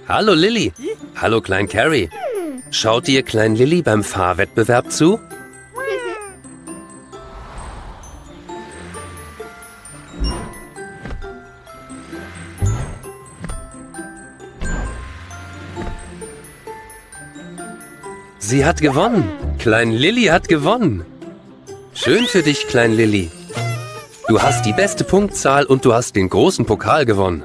Hallo Lilly. Hallo Klein Carrie. Schaut dir Klein Lilly beim Fahrwettbewerb zu? Sie hat gewonnen. Klein Lilly hat gewonnen. Schön für dich, Klein Lilly. Du hast die beste Punktzahl und du hast den großen Pokal gewonnen.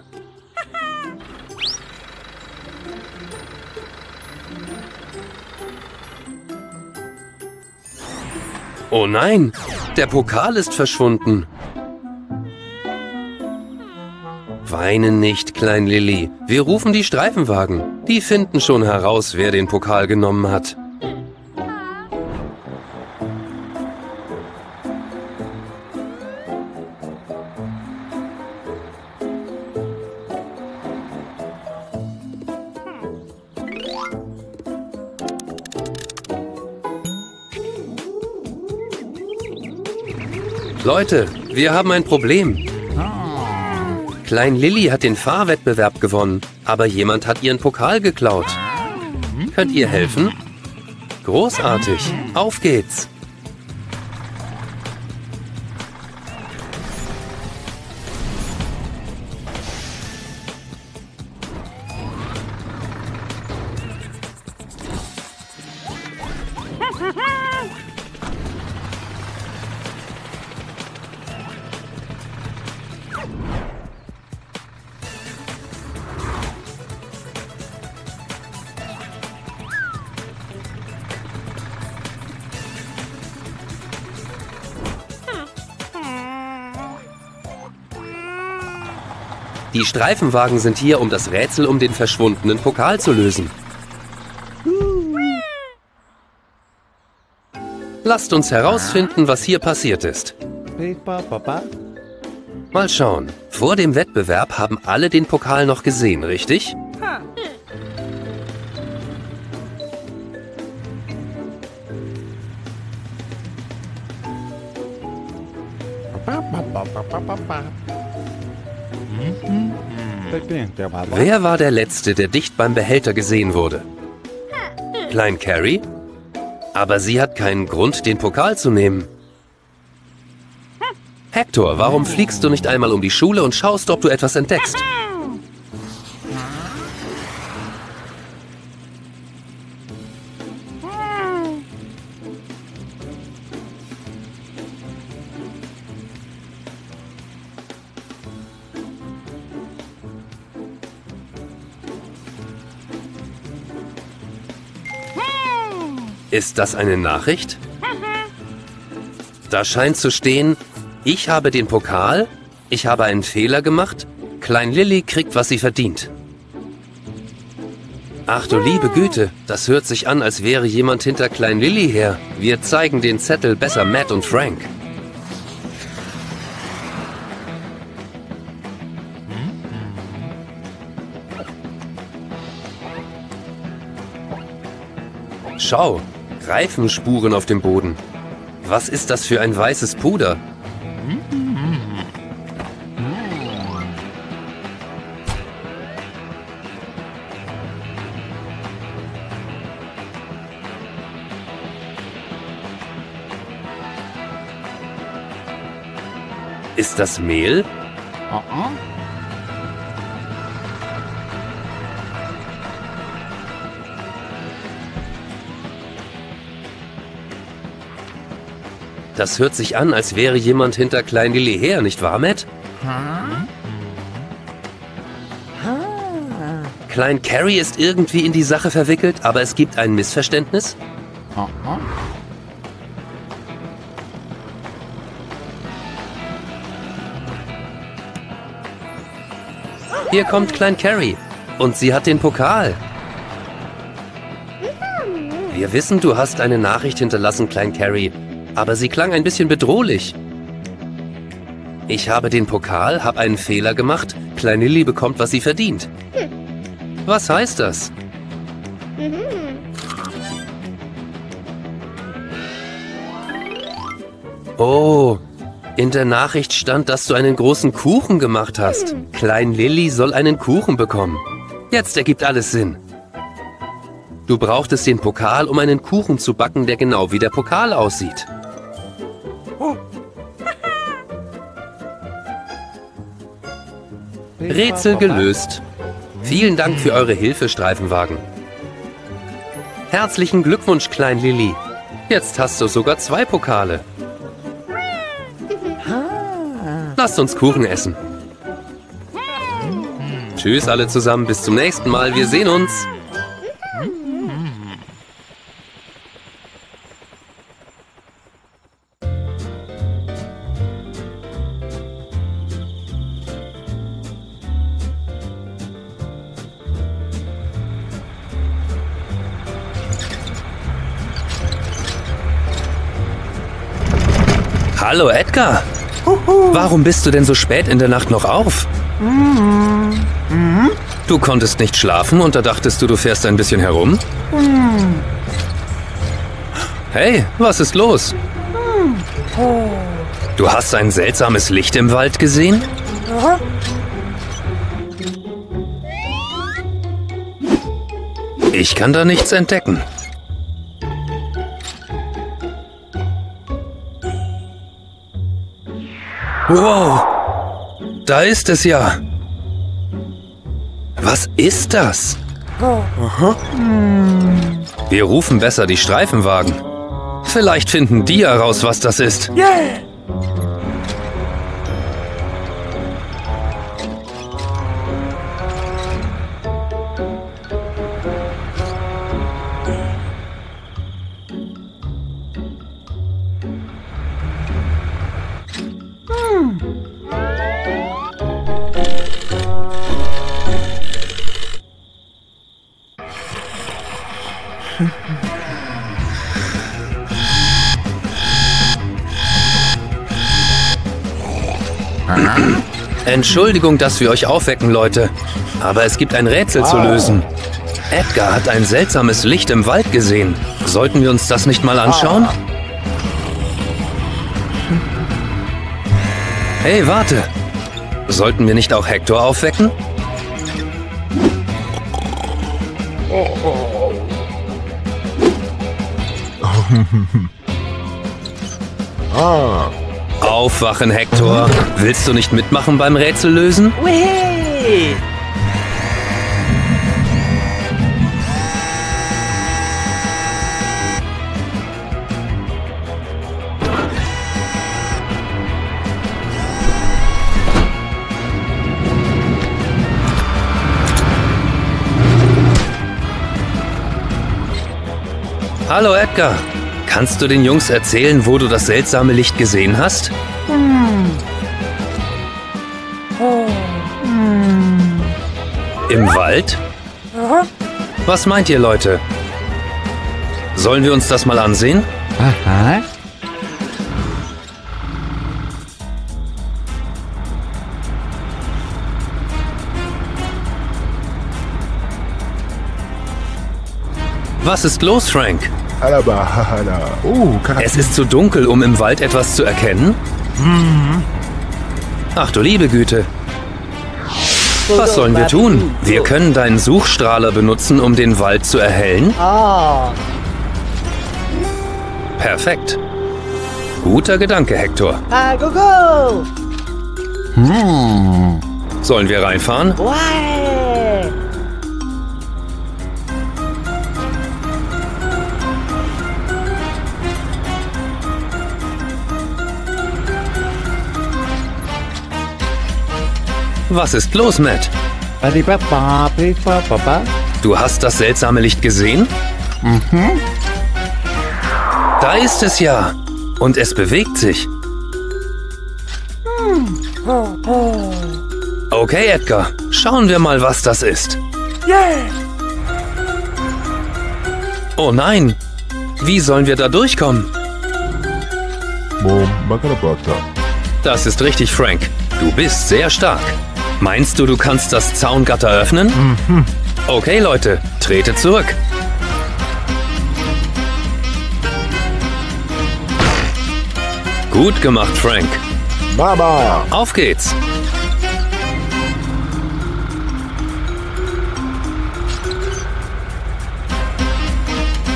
Oh nein, der Pokal ist verschwunden. Weine nicht, Klein Lilly. Wir rufen die Streifenwagen. Die finden schon heraus, wer den Pokal genommen hat. Leute, wir haben ein Problem. Klein Lilly hat den Fahrwettbewerb gewonnen, aber jemand hat ihren Pokal geklaut. Könnt ihr helfen? Großartig. Auf geht's. Die Streifenwagen sind hier, um das Rätsel um den verschwundenen Pokal zu lösen. Lasst uns herausfinden, was hier passiert ist. Mal schauen. Vor dem Wettbewerb haben alle den Pokal noch gesehen, richtig? Wer war der Letzte, der dicht beim Behälter gesehen wurde? Klein Carrie? Aber sie hat keinen Grund, den Pokal zu nehmen. Hector, warum fliegst du nicht einmal um die Schule und schaust, ob du etwas entdeckst? Ist das eine Nachricht? Da scheint zu stehen, ich habe den Pokal, ich habe einen Fehler gemacht, Klein Lilly kriegt, was sie verdient. Ach du liebe Güte, das hört sich an, als wäre jemand hinter Klein Lilly her. Wir zeigen den Zettel besser Matt und Frank. Schau, Reifenspuren auf dem Boden. Was ist das für ein weißes Puder? Ist das Mehl? Das hört sich an, als wäre jemand hinter Klein Lilly her, nicht wahr, Matt? Klein Carrie ist irgendwie in die Sache verwickelt, aber es gibt ein Missverständnis? Hier kommt Klein Carrie und sie hat den Pokal. Wir wissen, du hast eine Nachricht hinterlassen, Klein Carrie. Aber sie klang ein bisschen bedrohlich. Ich habe den Pokal, habe einen Fehler gemacht. Klein Lilly bekommt, was sie verdient. Was heißt das? Oh, in der Nachricht stand, dass du einen großen Kuchen gemacht hast. Klein Lilly soll einen Kuchen bekommen. Jetzt ergibt alles Sinn. Du brauchtest den Pokal, um einen Kuchen zu backen, der genau wie der Pokal aussieht. Rätsel gelöst. Vielen Dank für eure Hilfe, Streifenwagen. Herzlichen Glückwunsch, Klein Lilli. Jetzt hast du sogar 2 Pokale. Lasst uns Kuchen essen. Tschüss alle zusammen, bis zum nächsten Mal. Wir sehen uns. Hallo Edgar. Warum bist du denn so spät in der Nacht noch auf? Du konntest nicht schlafen und da dachtest du, du fährst ein bisschen herum? Hey, was ist los? Du hast ein seltsames Licht im Wald gesehen? Ich kann da nichts entdecken. Wow, da ist es ja. Was ist das? Wir rufen besser die Streifenwagen. Vielleicht finden die heraus, was das ist. Entschuldigung, dass wir euch aufwecken, Leute. Aber es gibt ein Rätsel zu lösen. Edgar hat ein seltsames Licht im Wald gesehen. Sollten wir uns das nicht mal anschauen? Hey, warte. Sollten wir nicht auch Hector aufwecken? Aufwachen, Hector. Willst du nicht mitmachen beim Rätsel lösen? Hallo Edgar. Kannst du den Jungs erzählen, wo du das seltsame Licht gesehen hast? Im Wald? Was meint ihr, Leute? Sollen wir uns das mal ansehen? Aha. Was ist los, Frank? Oh, Es ist zu dunkel, um im Wald etwas zu erkennen? Ach du liebe Güte. Was sollen wir tun? Wir können deinen Suchstrahler benutzen, um den Wald zu erhellen? Perfekt. Guter Gedanke, Hector. Go, go! Sollen wir reinfahren? Why? Was ist los, Matt? Du hast das seltsame Licht gesehen? Da ist es ja. Und es bewegt sich. Okay, Edgar. Schauen wir mal, was das ist. Oh nein. Wie sollen wir da durchkommen? Das ist richtig, Frank. Du bist sehr stark. Meinst du, du kannst das Zaungatter öffnen? Okay, Leute. Trete zurück. Gut gemacht, Frank. Mama! Auf geht's.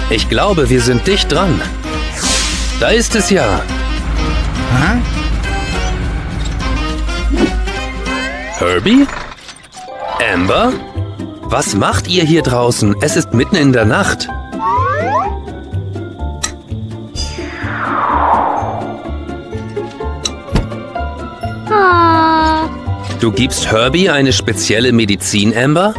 Ich glaube, wir sind dicht dran. Da ist es ja. Hä? Herbie? Amber? Was macht ihr hier draußen? Es ist mitten in der Nacht. Du gibst Herbie eine spezielle Medizin, Amber?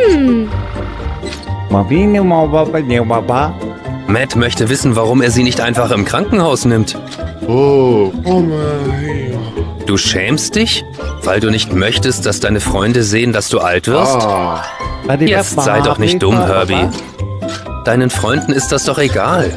Matt möchte wissen, warum er sie nicht einfach im Krankenhaus nimmt. Oh mein. Du schämst dich, weil du nicht möchtest, dass deine Freunde sehen, dass du alt wirst? Ah. Jetzt sei doch nicht dumm, Herbie. Deinen Freunden ist das doch egal.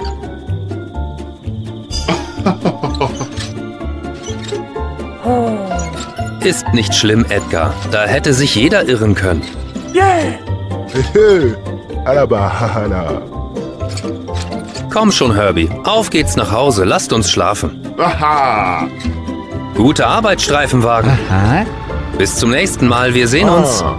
Ist nicht schlimm, Edgar. Da hätte sich jeder irren können. Hehe. Alabahana. Komm schon, Herbie. Auf geht's nach Hause. Lasst uns schlafen. Aha. Gute Arbeit, Streifenwagen. Aha. Bis zum nächsten Mal. Wir sehen uns. Ah.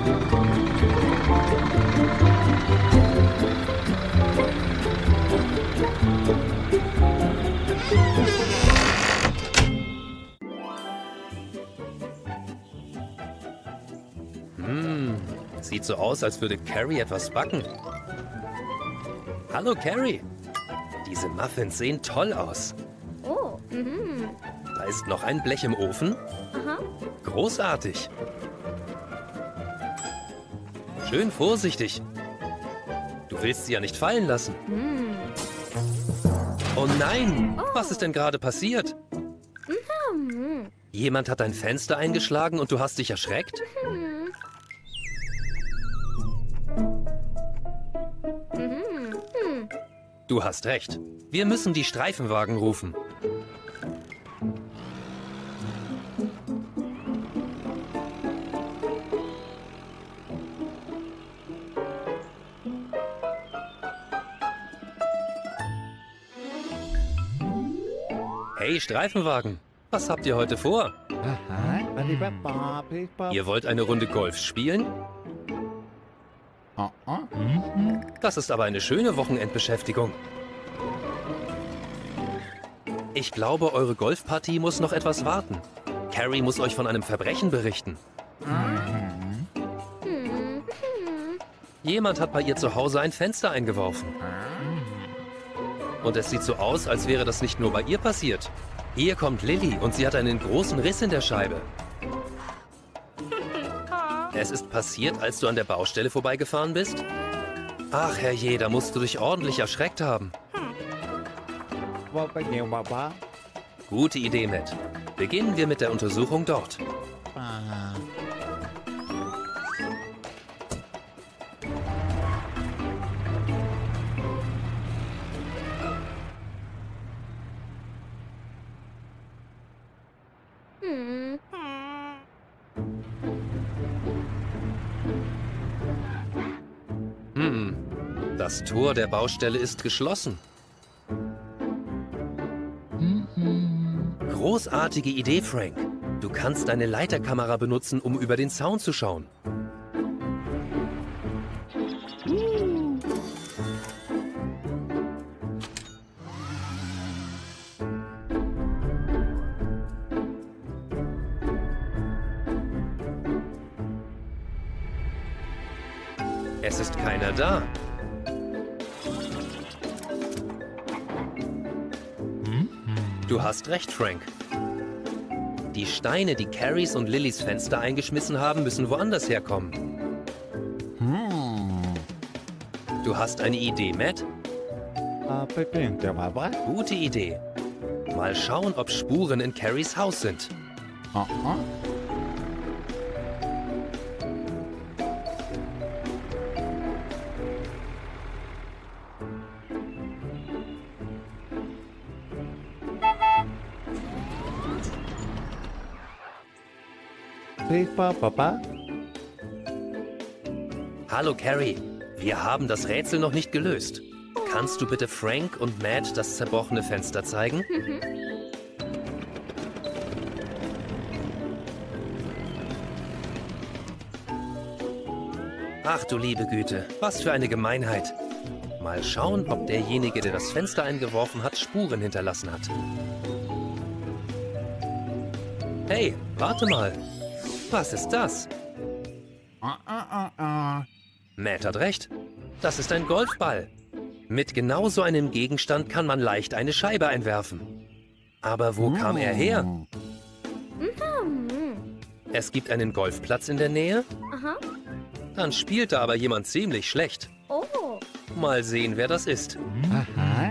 Sieht so aus, als würde Carrie etwas backen. Hallo, Carrie. Diese Muffins sehen toll aus. Oh, Da ist noch ein Blech im Ofen. aha. Großartig. Schön vorsichtig. Du willst sie ja nicht fallen lassen. Oh nein! Was ist denn gerade passiert? Jemand hat dein Fenster eingeschlagen und du hast dich erschreckt? Du hast recht. Wir müssen die Streifenwagen rufen. Hey, Streifenwagen. Was habt ihr heute vor? Ihr wollt eine Runde Golf spielen? Das ist aber eine schöne Wochenendbeschäftigung. Ich glaube, eure Golfpartie muss noch etwas warten. Carrie muss euch von einem Verbrechen berichten. Jemand hat bei ihr zu Hause ein Fenster eingeworfen. Und es sieht so aus, als wäre das nicht nur bei ihr passiert. Hier kommt Lily und sie hat einen großen Riss in der Scheibe. Es ist passiert, als du an der Baustelle vorbeigefahren bist? Ach herrje, da musst du dich ordentlich erschreckt haben. Gute Idee, Matt. Beginnen wir mit der Untersuchung dort. Das Tor der Baustelle ist geschlossen. Großartige Idee, Frank. Du kannst deine Leiterkamera benutzen, um über den Zaun zu schauen. Es ist keiner da. Du hast recht, Frank. Die Steine, die Carries und Lillys Fenster eingeschmissen haben, müssen woanders herkommen. Du hast eine Idee, Matt? Gute Idee. Mal schauen, ob Spuren in Carries Haus sind. Hallo, Carrie. Wir haben das Rätsel noch nicht gelöst. Kannst du bitte Frank und Matt das zerbrochene Fenster zeigen? Ach du liebe Güte, was für eine Gemeinheit. Mal schauen, ob derjenige, der das Fenster eingeworfen hat, Spuren hinterlassen hat. Hey, warte mal. Was ist das? Matt hat recht. Das ist ein Golfball. Mit genau so einem Gegenstand kann man leicht eine Scheibe einwerfen. Aber wo kam er her? Es gibt einen Golfplatz in der Nähe. Aha. Dann spielte aber jemand ziemlich schlecht. Oh. Mal sehen, wer das ist. Aha.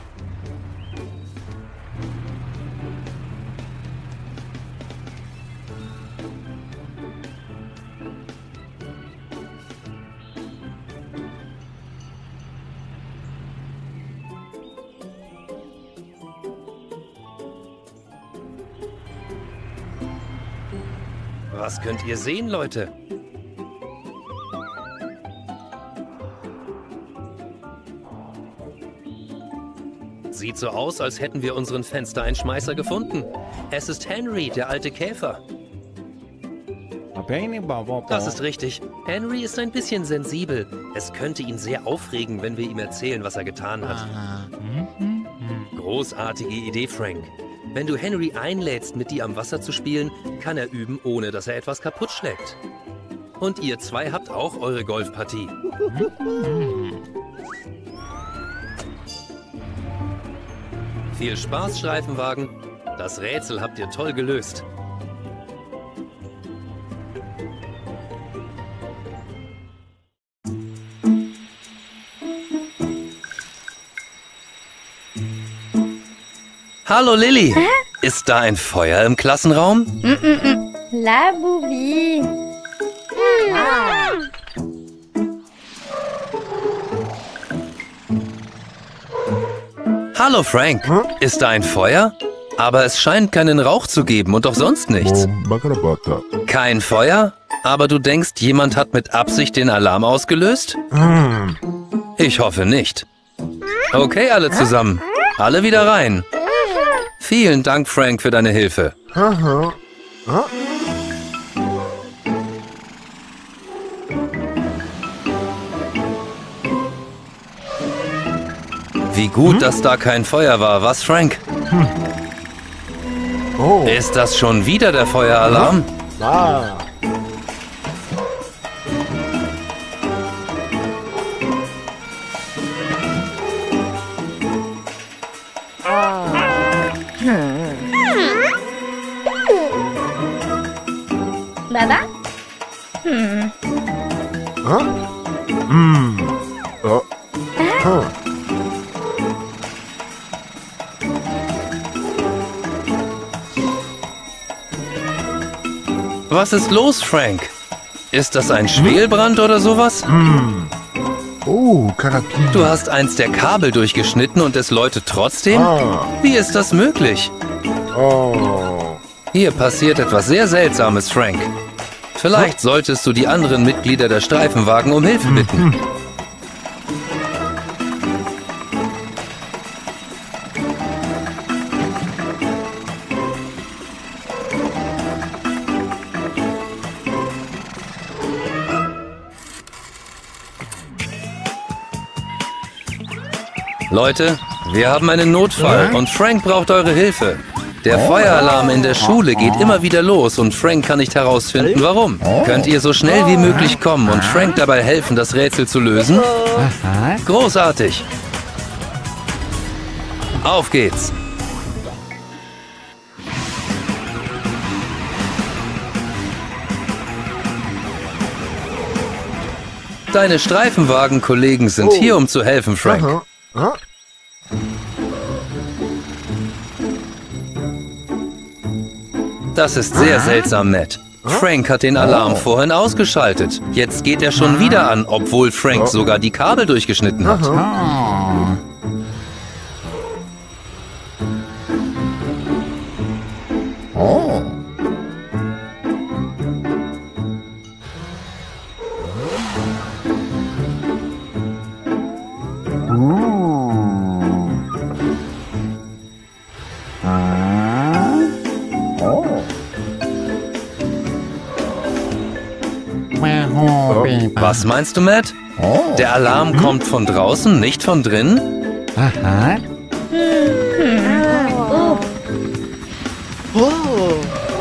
Was könnt ihr sehen, Leute? Sieht so aus, als hätten wir unseren Fenstereinschmeißer gefunden. Es ist Henry, der alte Käfer. Das ist richtig. Henry ist ein bisschen sensibel. Es könnte ihn sehr aufregen, wenn wir ihm erzählen, was er getan hat. Großartige Idee, Frank. Wenn du Henry einlädst, mit dir am Wasser zu spielen, kann er üben, ohne dass er etwas kaputt schlägt. Und ihr zwei habt auch eure Golfpartie. Viel Spaß, Streifenwagen. Das Rätsel habt ihr toll gelöst. Hallo Lilly. Ist da ein Feuer im Klassenraum? La Boubi. Hallo Frank. Ist da ein Feuer? Aber es scheint keinen Rauch zu geben und auch sonst nichts. Makarabata. Kein Feuer? Aber du denkst, jemand hat mit Absicht den Alarm ausgelöst? Ich hoffe nicht. Okay, alle zusammen. Alle wieder rein. Vielen Dank, Frank, für deine Hilfe. Haha. Ah. Wie gut, dass da kein Feuer war, was, Frank? Oh. Ist das schon wieder der Feueralarm? Ah. Baba? Ah. Oh. Huh. Was ist los, Frank? Ist das ein Schwelbrand oder sowas? Oh, Karapi. Du hast eins der Kabel durchgeschnitten und es läutet trotzdem? Ah. Wie ist das möglich? Oh. Hier passiert etwas sehr Seltsames, Frank. Vielleicht solltest du die anderen Mitglieder der Streifenwagen um Hilfe bitten. Leute, wir haben einen Notfall und Frank braucht eure Hilfe. Der Feueralarm in der Schule geht immer wieder los und Frank kann nicht herausfinden, warum. Könnt ihr so schnell wie möglich kommen und Frank dabei helfen, das Rätsel zu lösen? Großartig! Auf geht's! Deine Streifenwagen-Kollegen sind hier, um zu helfen, Frank. Aha. Ah. Das ist sehr seltsam, Matt. Frank hat den Alarm vorhin ausgeschaltet. Jetzt geht er schon wieder an, obwohl Frank sogar die Kabel durchgeschnitten hat. Was meinst du, Matt? Oh. Der Alarm kommt von draußen, nicht von drinnen? Aha. Oh. Oh.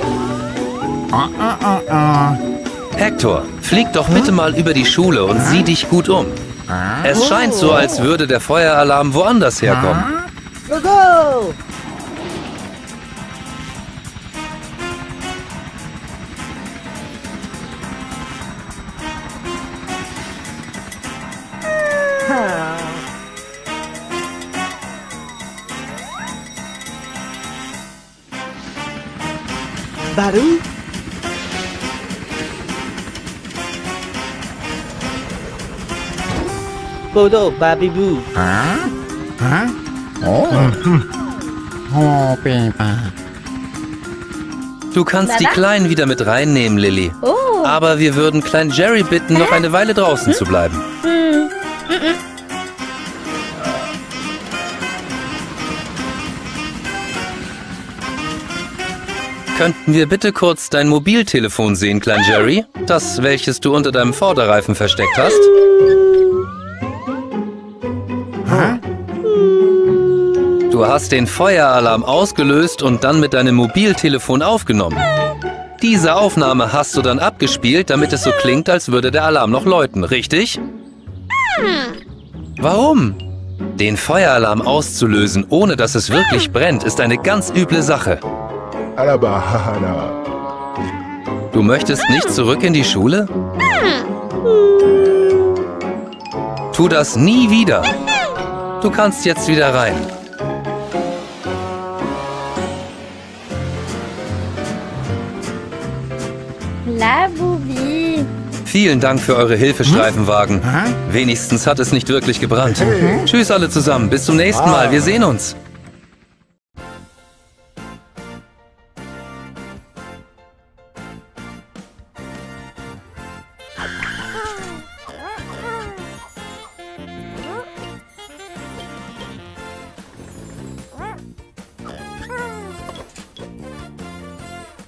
Hector, flieg doch bitte mal über die Schule und sieh dich gut um. Es scheint so, als würde der Feueralarm woanders herkommen. Go, go! Baru? Bodo, Babibu. Oh. Oh, Peppa. Du kannst die Kleinen wieder mit reinnehmen, Lilly. Oh. Aber wir würden Klein Jerry bitten, noch eine Weile draußen zu bleiben. Könnten wir bitte kurz dein Mobiltelefon sehen, Klein Jerry? Das, welches du unter deinem Vorderreifen versteckt hast? Du hast den Feueralarm ausgelöst und dann mit deinem Mobiltelefon aufgenommen. Diese Aufnahme hast du dann abgespielt, damit es so klingt, als würde der Alarm noch läuten, richtig? Warum? Den Feueralarm auszulösen, ohne dass es wirklich brennt, ist eine ganz üble Sache. Alabahana. Du möchtest nicht zurück in die Schule? Tu das nie wieder. Du kannst jetzt wieder rein. Labubi. Vielen Dank für eure Hilfe, Streifenwagen. Wenigstens hat es nicht wirklich gebrannt. Tschüss alle zusammen, bis zum nächsten Mal, wir sehen uns.